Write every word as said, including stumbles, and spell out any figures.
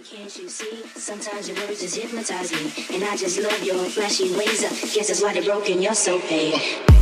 Can't you see? Sometimes your words just hypnotize me, and I just love your flashy ways. Guess that's why they're broken. You're so paid.